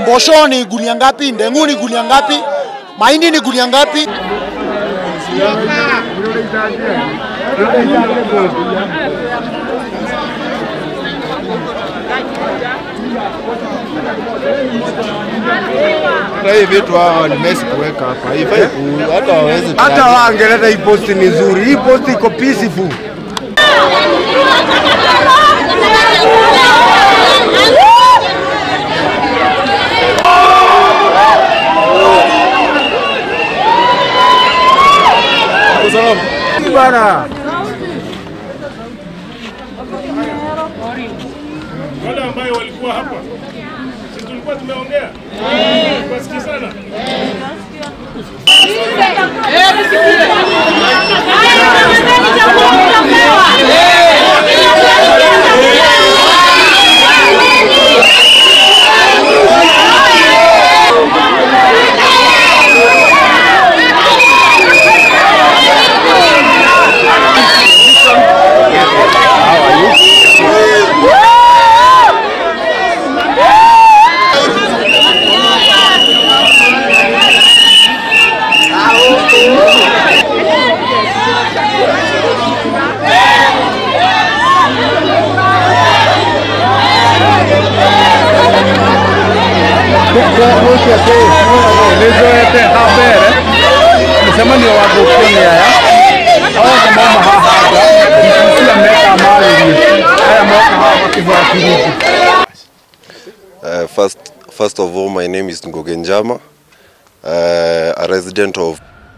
Mbosho ni gunia ngapi? Ndengu ni gunia ngapi? Mahindi ni gunia ngapi? Hii vitu hao ni mesi kuweka hapa. Hata waweze hata wangeleta hii post ni nzuri. Hii post iko peaceful. Bana. Wale ambao walikuwa hapa. Sisi tulikuwa tumeongea. Tukasikizana. First of all, my name is Kiambaa, a resident of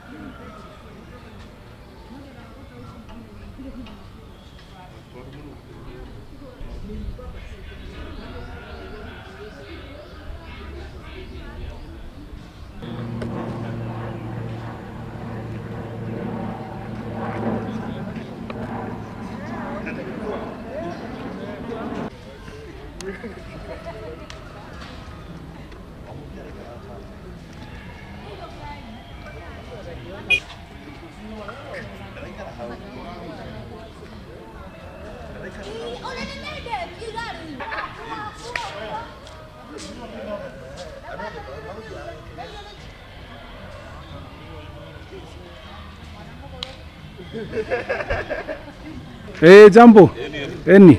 Jambo. Eni.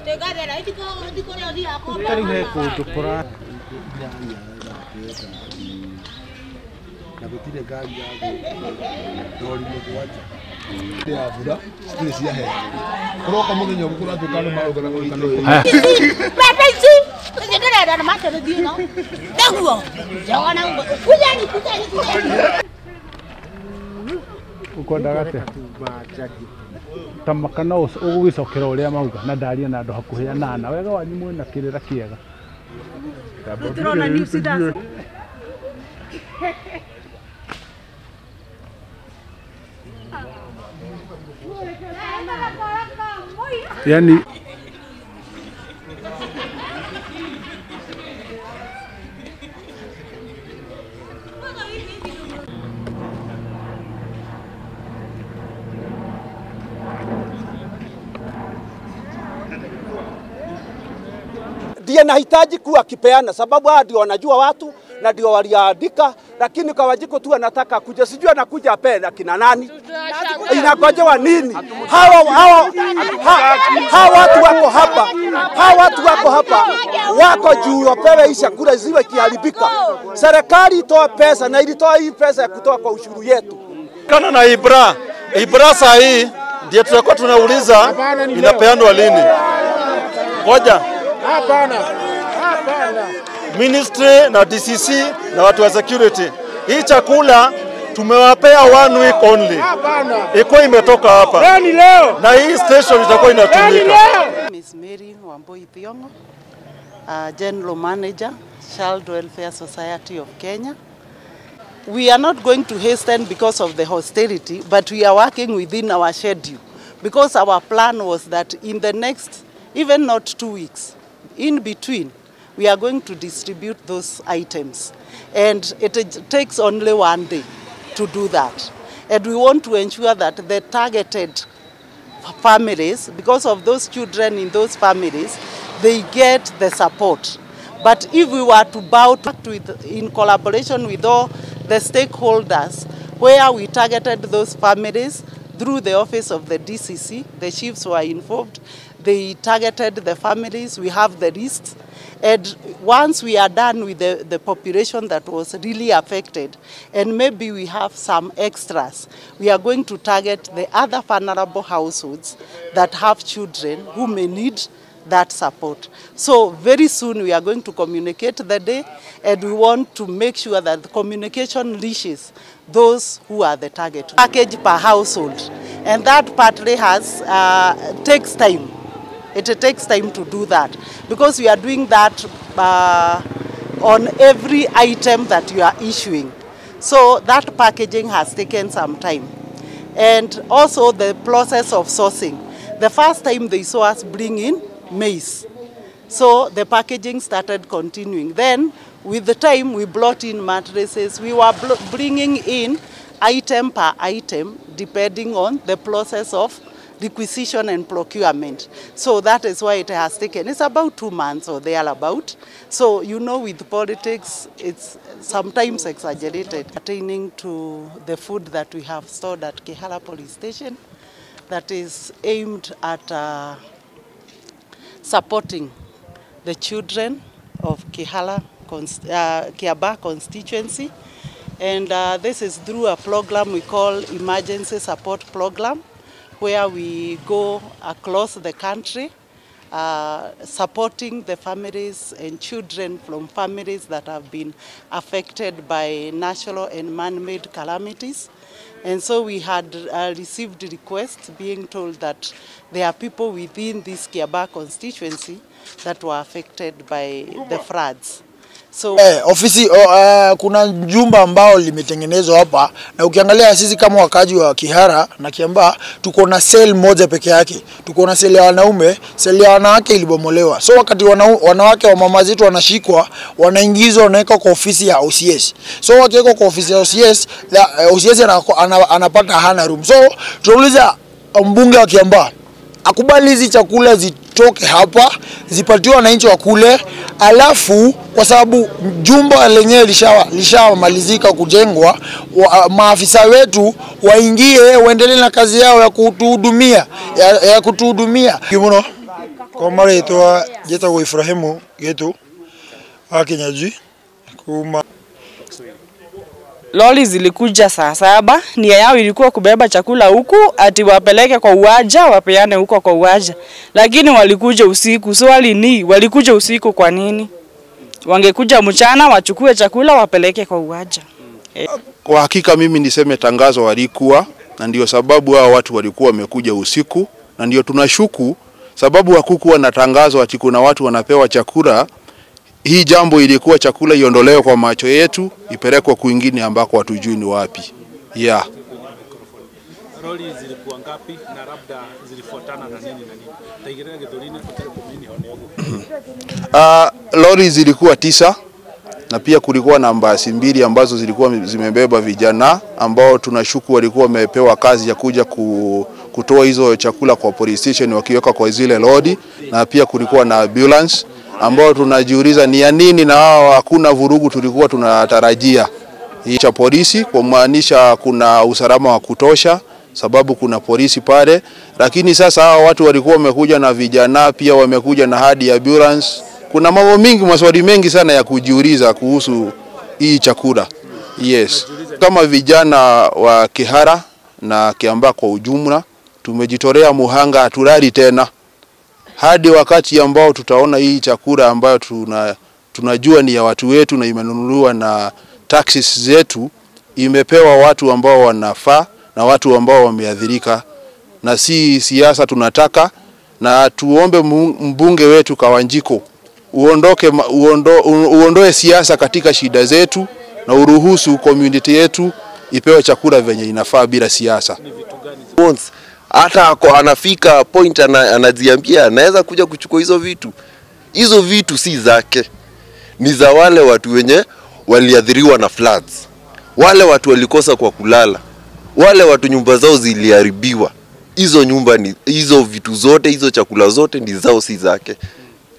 Tamakana ugwicokera uria mauga na ndaria na andu hakuhi anana wega wanyu mwena kirira kiega turona news dance yani ndiye nahitaji kuwa kipeana sababu hao ndio wanajua watu na ndio waliandika, lakini kwa Wajiko tu anataka kuja, sijui anakuja apenda kina nani, inagojewa nini? Hawa watu wako hapa, wako juu wapewe hii chakula ziwe kiharibika. Serikali itoa pesa na ilitoa hii pesa ya kutoa kwa ushuru yetu. Kana na Ibra saa hii ndiye tutakuwa tunauliza inapeanwa lini. Ngoja. Hapana. Ministry na DCC na watu wa security. Hii chakula tumewapea 1 week only. Iko imetoka hapa. Leo. Na hii station itakuwa inatumika. Miss Mary Wamboi Thiongo, General Manager, Child Welfare Society of Kenya. We are not going to hasten because of the hostility, but we are working within our schedule. Because our plan was that in the next, even not 2 weeks, in between, we are going to distribute those items. And it takes only 1 day to do that. And we want to ensure that the targeted families, because of those children in those families, they get the support. But if we were to bow to with, in collaboration with all the stakeholders, where we targeted those families through the office of the DCC, the chiefs were involved, they targeted the families, we have the lists, and once we are done with the population that was really affected, and maybe we have some extras, we are going to target the other vulnerable households that have children who may need that support. So very soon we are going to communicate the day, and we want to make sure that the communication reaches those who are the target. Package per household, and that partly has takes time. It takes time to do that because we are doing that on every item that you are issuing. So that packaging has taken some time. And also the process of sourcing. The first time they saw us bring in maize. So the packaging started continuing. Then with the time we brought in mattresses, we were bringing in item per item depending on the process of requisition and procurement. So that is why it has taken, it's about 2 months or thereabout. So you know with politics, it's sometimes exaggerated. Pertaining to the food that we have stored at Kihara police station that is aimed at supporting the children of Kiambaa constituency. And this is through a program we call Emergency Support Program, where we go across the country supporting the families and children from families that have been affected by natural and man-made calamities. And so we had received requests being told that there are people within this Kiambaa constituency that were affected by the floods. So ofisi kuna jumba ambao limetengenezwa hapa, na ukiangalia sisi kama wakaji wa Kihara na Kiambaa tuko na cell moja peke yake. Tuko na cell ya wanaume, cell ya wanawake ilibomolewa. So wakati wanawake wa mama zetu wanashikwa, wanaingizwa wanaweka kwa ofisi ya OCS. So wakiweka kwa ofisi ya OCS, OCS anapata hana room. So tunauliza mbunge wa Kiambaa akubali hizi chakula zitoke hapa, zipatiwe wananchi wa kule, alafu kwa sababu jumba lenyewe lishamalizika kujengwa, maafisa wetu waingie waendelee na kazi yao ya kutuhudumia. Kimuno kwa mara yetu jeta kwa Ibrahimu yetu akinyaji kuma loli zilikuja saa 7, nia yao ilikuwa kubeba chakula huku ati wapeleke kwa uwanja, wapeane huko kwa uwanja. Lakini walikuja usiku. Swali ni walikuja usiku kwa nini? Wangekuja mchana wachukue chakula wapeleke kwa uwanja. Kwa hakika mimi niseme tangazo walikuwa, na ndio sababu hao watu walikuwa wamekuja usiku, na ndio tunashuku sababu hakukuwa na tangazo ati kuna watu wanapewa chakula. Hii jambo ilikuwa chakula iondolewe kwa macho yetu, ipelekwe kwingine ambako hatujui ni wapi. Roli zilikuwa ngapi na labda zilifuatana na nini na nini? Taigereka Githurine kutelekumini honeogo. Lori zilikuwa 9 na pia kulikuwa na basi 2 ambazo zilikuwa zimebeba vijana ambao tunashuku walikuwa wamepewa kazi ya kuja kutoa hizo chakula kwa police station wakiweka kwa zile lori, na pia kulikuwa na ambulance ambao tunajiuliza ni ya nini na hakuna vurugu tulikuwa tunatarajia. Hii cha polisi kumaanisha kuna usalama wa kutosha sababu kuna polisi pale, lakini sasa hao watu walikuwa wamekuja na vijana, pia wamekuja na hadi ambulance. Kuna mambo mengi, maswali mengi sana ya kujiuliza kuhusu hii chakula. Yes. Kama vijana wa Kihara na Kiambaa kwa ujumla tumejitolea muhanga, hatulali tena hadi wakati ambao tutaona hii chakula ambayo tunajua ni ya watu wetu na imenunuliwa na taxes zetu, imepewa watu ambao wanafaa na watu ambao wameadhirika, na si siasa tunataka. Na tuombe mbunge wetu Kawanjiko uondoe siasa katika shida zetu na uruhusu community yetu ipewe chakula venye inafaa bila siasa. Hata anafika point anajiambia anaweza kuja kuchukua hizo vitu. Hizo vitu si zake, ni za wale watu wenye waliadhiriwa na floods, wale watu walikosa kwa kulala, wale watu nyumba zao ziliharibiwa. Hizo nyumba ni hizo vitu zote, hizo chakula zote ni zao, si zake.